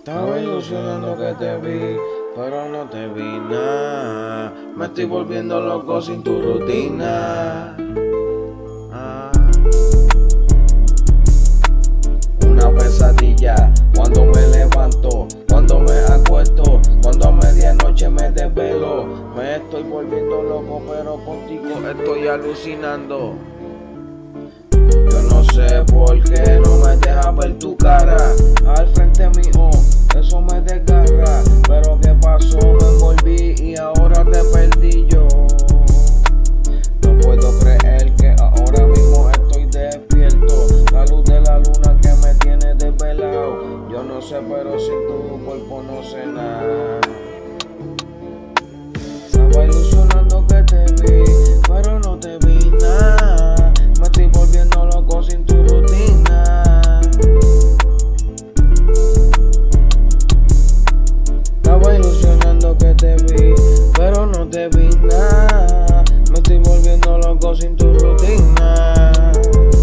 Estaba ilusionando que te vi, pero no te vi nada. Me estoy volviendo loco sin tu rutina. Una pesadilla cuando me levanto, cuando me acuesto, cuando a medianoche me desvelo. Me estoy volviendo loco, pero contigo estoy alucinando. Yo no sé por qué no me dejas ver tu cara al frente mío, eso me desgarra. Pero qué pasó, me envolví y ahora te perdí yo. No puedo creer que ahora mismo estoy despierto. La luz de la luna que me tiene desvelado. Yo no sé, pero sin tu cuerpo no sé nada. Estaba ilusionando que te vi, pero no te vi nada. Me estoy volviendo loco sin tu rutina. Estaba ilusionando que te vi, pero no te vi nada. Me estoy volviendo loco sin tu rutina.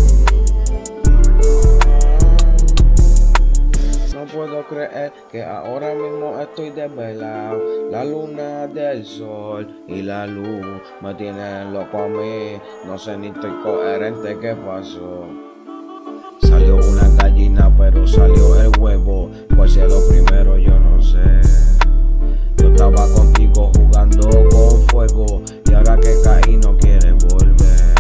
No puedo creer que ahora mismo estoy desvelado. La luna del sol y la luz me tienen loco a mí. No sé ni estoy coherente, ¿qué pasó? Salió una gallina pero salió el huevo. Pues si es lo primero yo no sé. Yo estaba contigo jugando con fuego y ahora que caí no quiere volver.